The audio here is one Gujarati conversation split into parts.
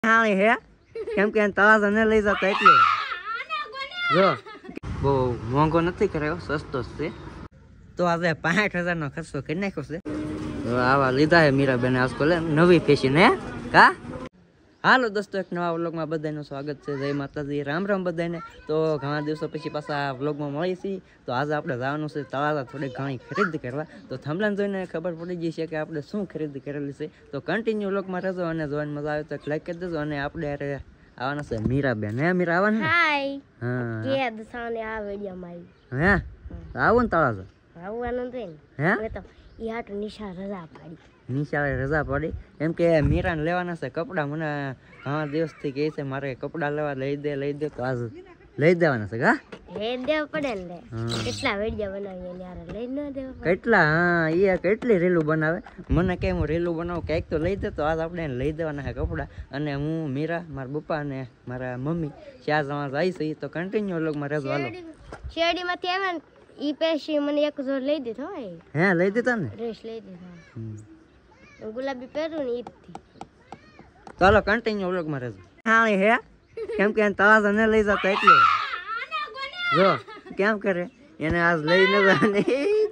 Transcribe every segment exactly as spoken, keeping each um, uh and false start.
હા હે કેમ કે તળાજા ને લઈ જતા એટલે જો બહુ મોંઘો નથી કરાયો, સસ્તો જ છે. તો આજે પાંઠ હજાર નો ખર્ચો કરી નાખ્યો છે. આવા લીધા હે મીરાબેન આજકાલ નવી ફેશન હે કા. હાલો દોસ્તો, એક નવા વ્લોગમાં બધાનું સ્વાગત છે. જય માતાજી, રામ રામ બધાને. તો ઘણા દિવસો પછી પાછા વ્લોગમાં મળી છીએ. તો આજે આપણે જવાનું છે તળાજા થોડી ઘણી ખરીદી કરવા. તો થંભલાને જોઈને ખબર પડી ગઈ છે કે આપણે શું ખરીદી કરેલી છે. તો કન્ટિન્યુ વ્લોગમાં રહેજો અને જોઈને મજા આવે તો લાઈક કરી દેજો. અને આપણે યારે આવવાના છે મીરાબેન. હે મીરા આવવાના? હાય. હા કે દસાને આ વિડિયોમાં આવી. હે આવું ને તળાજા આવવાનું છે ને. હે તો ઈ હાટ નિશા રજા પાડી. નિશાળે રજા પડી એમ કે મીરાને લેવાના છે કપડા. મને ઘણા દિવસથી કહે છે મારે કપડા લેવા, લઈ દે લઈ દે. તો આજ લઈ દેવાના છે કા. લઈ દેવા પડે ને. કેટલા વિડિયો બનાવીએ યાર, લઈ ન દેવા કેટલા. હા એ કેટલી રીલું બનાવે. મને કે હું રીલું બનાવું, કંઈક તો લઈ દે. તો આજ આપણે લઈ દેવાના છે કપડા. અને હું, મીરા, મારા પપ્પા અને મારા મમ્મી ચાર જણા જાય છે. તો કન્ટિન્યુ વ્લોગમાં રહેજો. હાલો શેરડીમાંથી આવે ને ઈ પેશી મને એક જોર લઈ દીધો. હે લઈ દીધા ને, ડ્રેસ લઈ દીધા. ગુલાબી પહેરું ને ઈથી. ચાલો કન્ટિન્યુ વ્લોગમાં રહેજો. હા હે કેમ કે તળાજા ને લઈ જતા એટલે જો કેમ કરે એને આજ લઈ ન જવાને.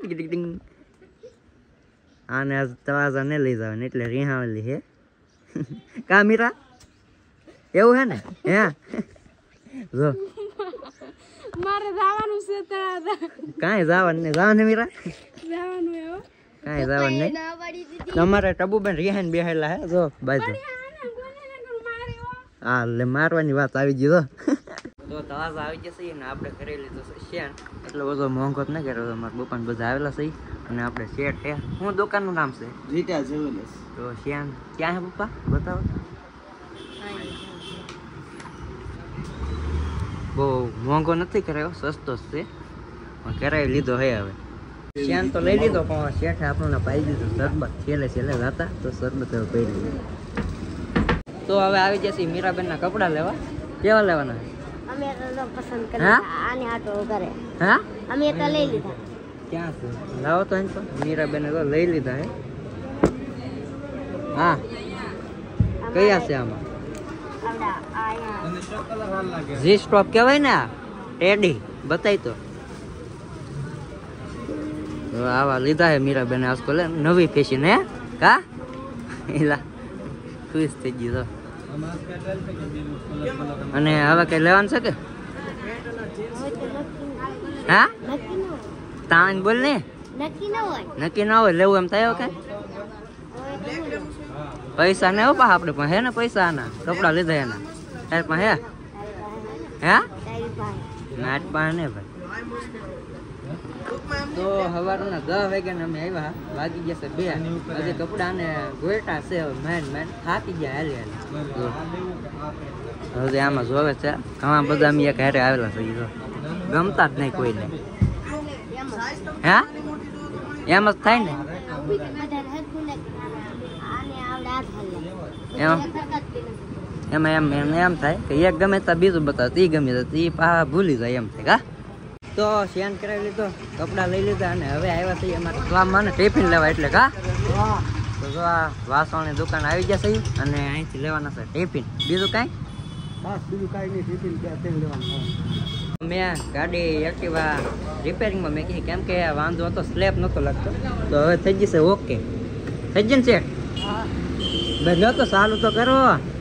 આને આજ તળાજા ને લઈ જવાને એટલે રીહાવેલી હે કા મીરા. એવું હે ને. હે જો મારે જવાનું છે તળાજા. કાંઈ જવાનું ને જવાનું મીરા, જવાનું એવું કાંઈ જવાનું નહીં. તમારે ટબુબેન રિહાન બેહેલા હે જો બાજુ. હા એટલે મારવાની વાત આવી ગઈ. તો તળાજા આવી જશે ને આપણે કરી લીધું છે શેન. એટલો બધો મોંઘો જ ન કર્યો. મારા પપ્પાને બધા આવેલા છે અને આપણે શેઠ હે. શું દુકાનનું નામ છે? રીટા જ્વેલર્સ. તો શેન ક્યાં હે પપ્પા બતાવો. બહુ મોંઘો નથી કરાયો, સસ્તો જ છે. કરાવી લીધો હે. હવે શેન તો લઈ લીધો પણ શેઠે આપણને પાઈ દીધું શરબત. છેલ્લે છેલ્લે હતા તો શરબત હવે પી લીધું. તો હવે આવી જશે મીરાબેન ના કપડા લેવા. કેવા લેવાના? અમે તો પસંદ કરી આને આટો કરે. હા અમે તો લઈ લીધા. ક્યાં છે લાવો તો. એમ તો મીરાબેન તો લઈ લીધા હે. હા કયા છે આમાં? જી સ્ટોપ કહેવાય ને. ટેડી બતાવી તો. આવા લીધા હે મીરાબેન આજકાલ નવી ફેશન હે કા. એલા ખુશ થઈ ગઈ તો. અને હવે કઈ લેવાનું છે કે? હા તાન બોલ ને. નક્કી ના હોય. નક્કી ના હોય લેવું એમ થાય કે પૈસા ને પા આપણે પણ હે ને પૈસા આના કપડા લીધા એના તાર પણ હે. હે નાટ પા ને ભાઈ. તો સવારના દસ વાગ્યા અમે આવ્યા. વાગી જશે બે. હજી કપડા ને ગોયટા છે મેન મેન થાકી ગયા હાલે હાલે. હજી આમાં જોવે છે ઘણા બધા અમે એક હારે આવેલા છે. ગમતા જ નહીં કોઈને. હે એમ જ થાય ને. એમાં એમ એમ એમ થાય કે એક ગમે તો બીજું બતાવે તી ગમે તો તી પા ભૂલી જાય એમ થાય કા. તો શેન કરાવી લીધો, કપડા લઈ લીધા અને હવે આવ્યા છીએ અમારે ગામમાં ને ટિફિન લેવા એટલે કા. તો જો આ વાસણની દુકાન આવી જશે અને અહીંથી લેવાના છે ટિફિન. બીજું કાંઈ બસ બીજું કાંઈ નહીં. ટિફિન ત્યાં લેવાનું. મેં ગાડી એક્ટિવા રિપેરિંગમાં મેં કીધી કેમ કે વાંધો હતો, સ્લેબ નહોતો લાગતો. તો હવે થઈ જશે ઓકે. થઈ જશે ને શેઠ? ભાઈ લો તો ચાલુ તો કરો.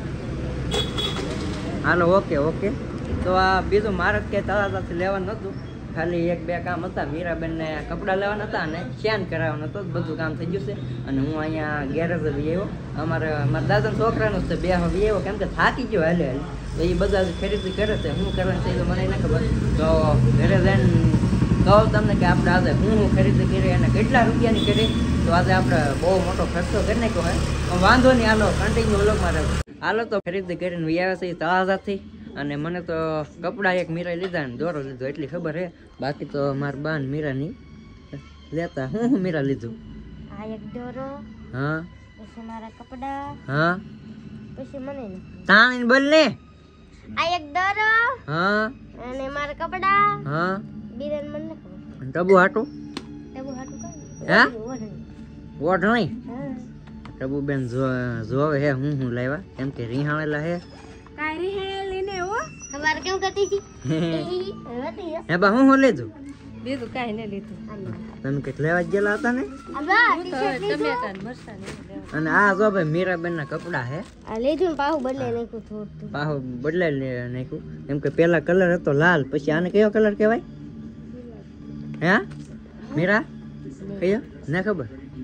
હાલો ઓકે ઓકે. તો આ બીજું મારે કે તળાજાથી લેવાનું નહોતું, ખાલી એક બે કામ હતા. મીરાબેનને કપડાં લેવાના હતા અને શેન કરાવવાનો હતો. બધું કામ થઈ ગયું છે. અને હું અહીંયા ગેરેજ બી આવ્યો. અમારે મારા દાદાના છોકરાનો છે બે હવે આવ્યો કેમ કે થાકી ગયો હાલે હાલે. તો એ બધા ખરીદી કરે છે. શું કરવાનું છે એ તો મને ના ખબર. તો ઘરે જઈને કહું તમને કે આપણે આજે હું હું ખરીદી કરી અને કેટલા રૂપિયાની કરી. તો આજે આપણે બહુ મોટો ખર્ચો કરી નાખ્યો હોય. વાંધો નહીં હાલો કન્ટિન્યુ વ્લોગમાં રહે. હાલો તો ખરીદી કરીને આવ્યા છે તળાજાથી. અને મને તો કપડા એક મીરા લીધા ને દોરો લીધો એટલી ખબર હે. બાકી તો મારા બાન મીરાની લેતા. હું હું મીરા લીધું? આ એક દોરો. હા પછી મારા કપડા. હા પછી મને તાણી બોલ ને. આ એક દોરો. હા અને મારા કપડા. હા બીરન મને ખબર. ટબુ હાટુ. ટબુ હાટુ કાઈ હે ઓઢણી. ઓઢણી. હા ટબુબેન જોવે હે હું હું લાવ્યા કેમ કે રીહાણેલા હે કાઈ રીહાણે લઈને હો તમારે કેમ કરતી હતી હે બા હું હું લીધું લીધું કાઈ ન લીધું તમે કે લેવા ગયેલા હતા ને ટમેટા ને મરચાં અને આ જો ભાઈ મીરાબેન ના કપડા હે આ લીધું પાહુ બદલાઈ નાખ્યું થોડું પાહુ બદલાઈ નાખ્યું કેમ કે પેલા કલર હતો લાલ પછી આને કયો કલર કહેવાય હે મીરા કયો ના ખબર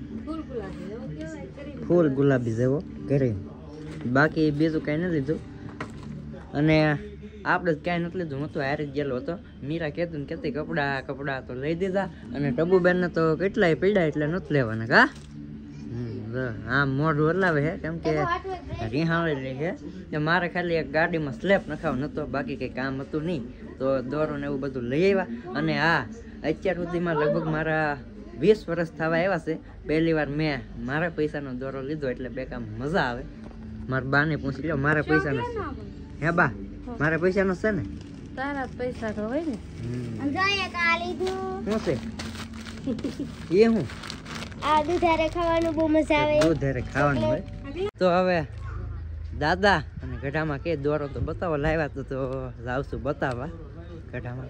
ફૂલ ગુલાબી જેવો ઘરે બાકી બીજું કઈ નથી લીધું અને આપણે જ કાંઈ નથી લીધું હું તો હારે જ ગયેલો હતો મીરા કહેતું ને કહેતી કપડા કપડા તો લઈ દીધા અને ટબુબેન ને તો કેટલાય પીડા એટલે નથી લેવાના કા આમ મોઢું હલાવે છે કેમ કે રીહાણેલી છે કે મારે ખાલી એક ગાડીમાં સ્લેપ નખાવ નતો બાકી કઈ કામ હતું નહીં તો દોરો ને એવું બધું લઈ આવ્યા અને હા અત્યાર સુધીમાં લગભગ મારા વીસ વર્ષ થવા આવ્યા છે પહેલી વાર મેં મારા પૈસાનો દોરો લીધો એટલે બે કામ મજા આવે મારા બા ને પૂછી લો મારા પૈસાનો હે બા મારા પૈસાનો છે ને તારા પૈસા તો હોય ને શું છે એ હું આ દૂધારે ખાવાનું બહુ મજા આવે દૂધારે ખાવાનું હોય તો હવે દાદા અને ગઢામાં કે દોરો તો બતાવો લાવ્યા તો તો જાવશું બતાવવા ગઢામાં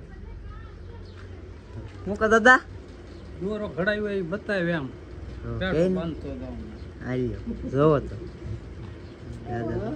હું કહો દાદા દોરો ઘડાયો એ બતાવે આમ આલ્યો જોવો તો દાદા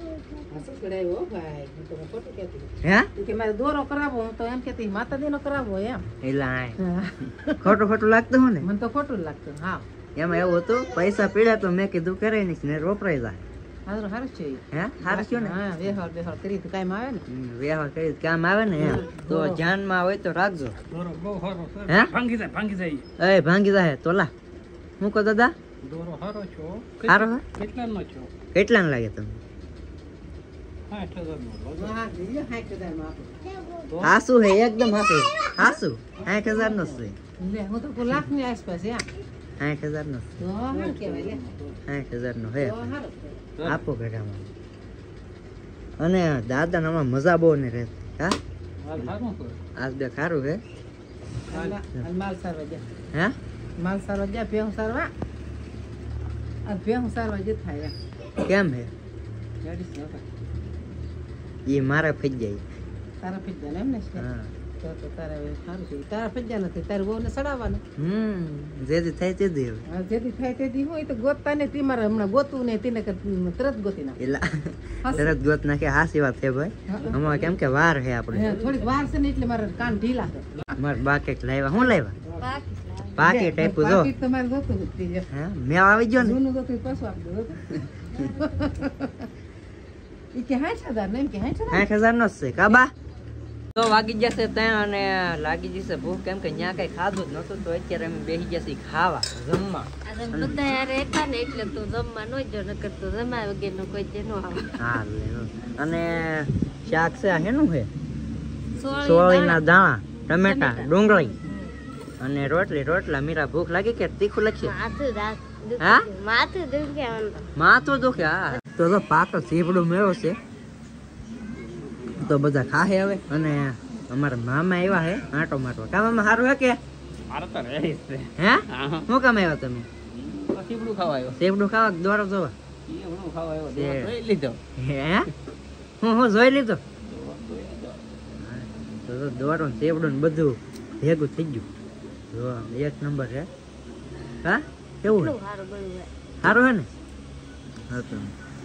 દોરો કરાવો હું તો એમ કેતી માતાજી નો કરાવો એમ એલા ખોટું ખોટું લાગતું હું ને મને તો ખોટું લાગતું હા એમાં એવું હતું પૈસા પીડ્યા તો મેં કીધું કરે નહીં ને રોપરાઈ જાય હારું હારું છે હે હારું છે ને હા વેહર વેહર કરી તો કામ આવે ને વેહર કરી કામ આવે ને એમ તો ધ્યાનમાં હોય તો રાખજો દોરો બહુ સારો છે હે ભાંગી જાય ભાંગી જાય એ ભાંગી જાય તોલા હું કહો દાદા દોરો સારો છો સારો હે કેટલાનો છો કેટલાને લાગે તમને સાઠ હજાર નો હાસુ હે એકદમ હાસુ હાસુ સાઠ હજાર નો છે લે હું તો લાખ ની આસપાસ હે સાઠ હજાર નો તો હારું કહેવાય લે સાઠ હજાર નો હે તો હારું આપો ઘડામાં અને દાદા નામાં મજા બહુ ને રહેતી હા સારું છે આજ બે ખારું હે માલ સારવા જા હે માલ સારવા જા ભેહું સારવા આ ભેહું સારવા જે થાય કેમ હે ગાડી છે એ મારા ફઈ જાય તારા ફિજા એમ ને હા તો તો તારા સારું છે તારા ફિજા નથી તારી બહુ ને સડાવવાનું હમ જેથી થાય તે દે હા જેથી થાય તેથી હોય તો ગોતતા ને તી મારે હમણાં ગોતું ને તેને તરત ગોતી નાખ એલા તરત ગોત નાખે હાસી વાત છે ભાઈ અમારે કેમ કે વાર હે આપણે થોડીક વાર છે ને એટલે મારા કાન ઢીલા છે માર બા કઈક લાવ્યા હું લાવ્યા પાકી ટાઈપ જો પાકી તમારે ગોતું હતી હા મેં આવી ગયો ને જૂનું ગોતું પાછું આપી દો ઈ કે સાઠ હજાર ને એમ કે સાઠ હજાર સાઠ હજાર નો જ છે કાબા તો વાગી જશે ત્યાં અને લાગી જશે ભૂખ કેમ કે ત્યાં કઈ ખાધું જ નતું તો અત્યારે અમે બેસી જશે ખાવા જમવા બધા યાર એટલા ને એટલે તો જમવા નો જો નકર તો જમા વગર નો કોઈ જે નો આવે હા લે અને શાક છે આ હેનું છે સોળીના દાણા ટમેટા ડુંગળી અને રોટલી રોટલા મીરા ભૂખ લાગી કે તીખું લાગશે હા માથું દુખે માથું દુખે હા તો તો પાકો સીપડું મેળો છે તો બધા ખાહે હવે અને અમારા મામા આવ્યા હે આંટો માટવા કા મામા સારું હે કે મારે તો રહે છે હે શું કામ આવ્યા તમે સીપડું ખાવા આવ્યો સીપડું ખાવા દોરો જોવા સીપડું ખાવા આવ્યો જોઈ લીધો હે હું હું જોઈ લીધો તો તો દોરો ને સીપડું ને બધું ભેગું થઈ ગયું જો એક નંબર હે હા કેવું સારું હે ને હા તો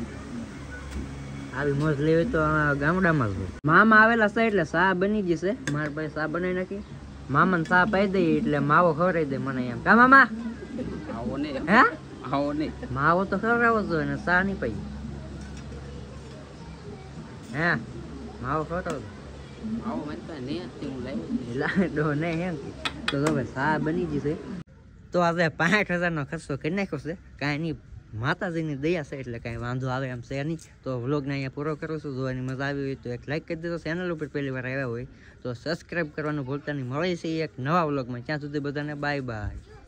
આવી મોજ લેવી તો ગામડામાં જ મામા આવેલા છે એટલે સા બની જશે મારા ભાઈ સા બનાવી નાખી મામાને સા પાઈ દઈ એટલે માવો ખવડાવી દે મને એમ કા મામા આવો નહીં હે આવો નહીં માવો તો ખવડાવો જોઈએ ને સા નહીં પાઈ હે માવો ખવડાવો આવો મને તો નહીં હતી હું લાવી લાડો નહીં એમ તો હવે સા બની જશે તો આજે પાંઠ હજાર નો ખર્ચો કરી નાખ્યો છે કાંઈ નહીં માતાજીની દયા છે એટલે કાંઈ વાંધો આવે એમ છે નહીં તો વ્લોગને અહીંયા પૂરો કરું છું જોવાની મજા આવી હોય તો એક લાઈક કરી દેજો ચેનલ ઉપર પહેલી વાર આવ્યા હોય તો સબસ્ક્રાઈબ કરવાનું ભૂલતા નહીં મળે છે એક નવા વ્લોગમાં ત્યાં સુધી બધાને બાય બાય.